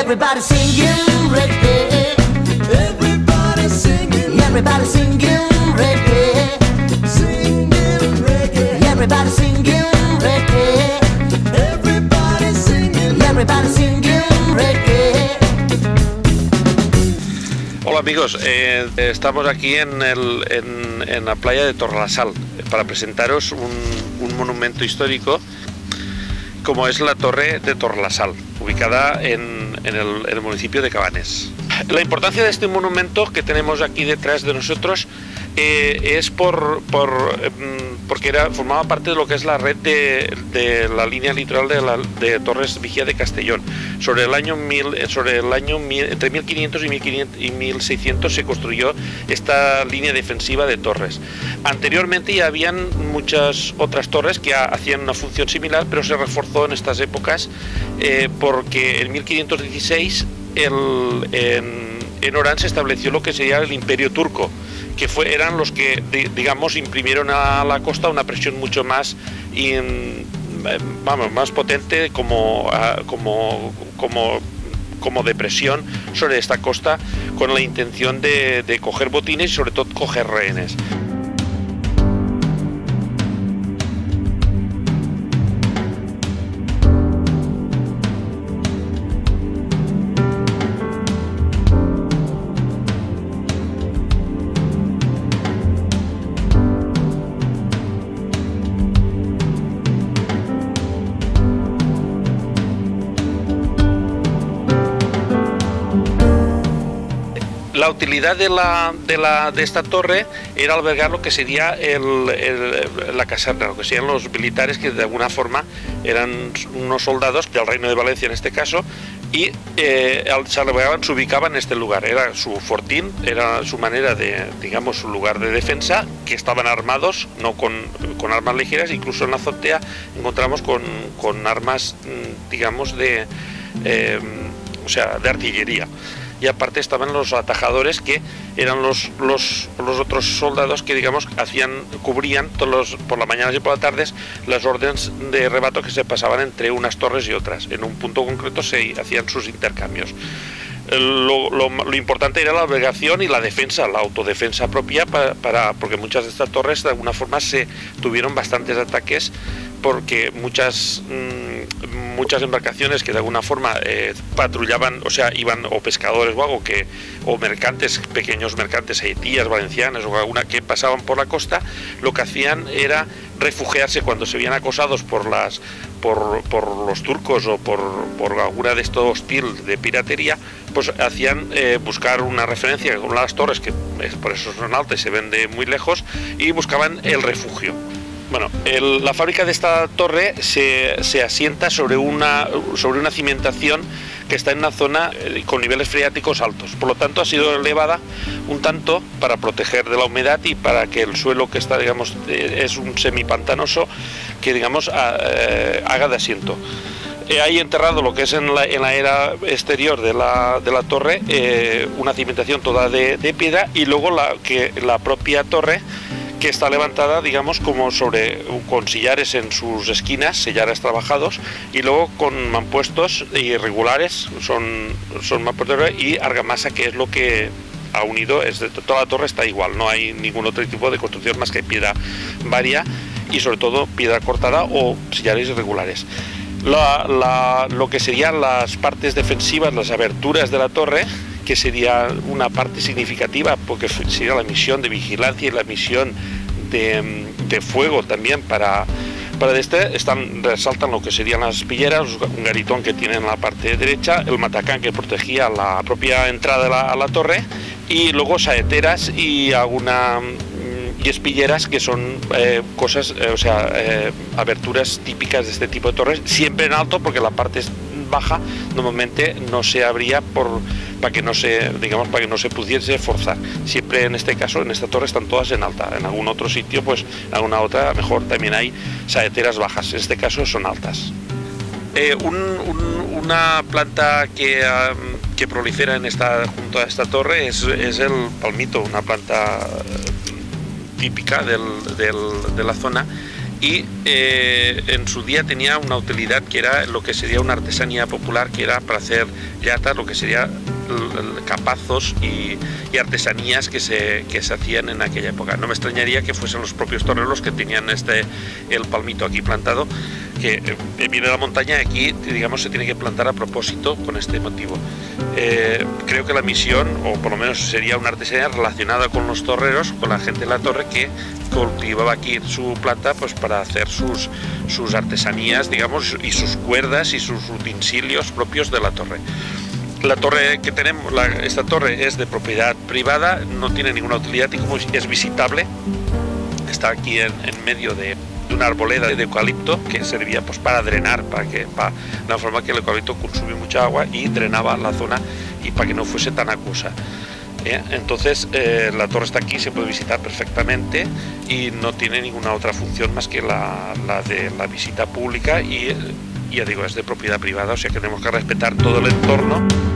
Everybody singing reggae. Everybody singing. Everybody singing reggae. Singing reggae. Everybody singing reggae. Everybody singing. Everybody singing reggae. Hola amigos, estamos aquí en la playa de Torrelasal para presentaros un monumento histórico como es la Torre de Torrelasal, ubicada en el municipio de Cabanes. La importancia de este monumento que tenemos aquí detrás de nosotros es porque formaba parte de lo que es la red de la línea litoral de Torres Vigía de Castellón. Entre 1500 y 1600 se construyó esta línea defensiva de torres. Anteriormente ya habían muchas otras torres que hacían una función similar, pero se reforzó en estas épocas porque en 1516 en Orán se estableció lo que sería el Imperio Turco, que eran los que, digamos, imprimieron a la costa una presión mucho más, más potente como depresión sobre esta costa, con la intención de coger botines y sobre todo coger rehenes. La utilidad de esta torre era albergar lo que sería la caserna, lo que serían los militares que de alguna forma eran unos soldados del Reino de Valencia en este caso, y se ubicaban en este lugar. Era su fortín, era su manera digamos, su lugar de defensa, que estaban armados, no con armas ligeras. Incluso en la azotea encontramos con armas, digamos, de artillería. Y aparte estaban los atajadores, que eran los otros soldados que, digamos, cubrían por las mañanas y por las tardes las órdenes de rebato que se pasaban entre unas torres y otras. En un punto concreto se hacían sus intercambios. Lo importante era la albergación y la defensa, la autodefensa propia, porque muchas de estas torres de alguna forma tuvieron bastantes ataques, porque muchas embarcaciones que de alguna forma patrullaban, o sea, iban o pescadores o algo o mercantes, pequeños mercantes haitíes, valencianos o alguna que pasaban por la costa, lo que hacían era refugiarse cuando se veían acosados por los turcos o por alguna de estos hostil de piratería, pues hacían buscar una referencia con las torres, que por eso son altas y se ven de muy lejos, y buscaban el refugio. Bueno, la fábrica de esta torre se asienta sobre una cimentación que está en una zona con niveles freáticos altos. Por lo tanto, ha sido elevada un tanto para proteger de la humedad y para que el suelo, que está, digamos, es un semipantanoso, que, digamos, haga de asiento. Hay enterrado lo que es en la era exterior de la torre una cimentación toda de piedra, y luego la propia torre, que está levantada, digamos, como con sillares en sus esquinas, sillares trabajados, y luego con mampuestos irregulares, son mampuestos, y argamasa, que es lo que ha unido. Toda la torre está igual, no hay ningún otro tipo de construcción más que piedra varia y sobre todo piedra cortada o sillares irregulares. Lo que serían las partes defensivas, las aberturas de la torre, que sería una parte significativa, porque sería la misión de vigilancia y la misión de fuego también resaltan lo que serían las espilleras, un garitón que tiene en la parte derecha, el matacán que protegía la propia entrada a la torre, y luego saeteras y espilleras, que son aberturas típicas de este tipo de torres, siempre en alto, porque la parte baja normalmente no se abría para que no se pudiese forzar. Siempre en este caso, en esta torre, están todas en alta. En algún otro sitio, pues en alguna otra mejor también hay saeteras bajas. En este caso son altas. Una planta que prolifera junto a esta torre es el palmito, una planta típica de la zona, y en su día tenía una utilidad que era lo que sería una artesanía popular, que era para hacer llatas, lo que sería capazos y artesanías que se hacían en aquella época. No me extrañaría que fuesen los propios toreros que tenían el palmito aquí plantado, que viene de la montaña y aquí, digamos, se tiene que plantar a propósito con este motivo. Creo que la misión, o por lo menos sería una artesanía relacionada con los torreros, con la gente de la torre que cultivaba aquí su planta pues para hacer sus artesanías, digamos, y sus cuerdas y sus utensilios propios de la torre. La torre que tenemos, esta torre es de propiedad privada, no tiene ninguna utilidad y como es visitable, está aquí en medio de una arboleda de eucalipto que servía pues para drenar, de la forma que el eucalipto consumía mucha agua y drenaba la zona y para que no fuese tan acuosa. Entonces la torre está aquí, se puede visitar perfectamente y no tiene ninguna otra función más que la de la visita pública y ya digo, es de propiedad privada, o sea que tenemos que respetar todo el entorno.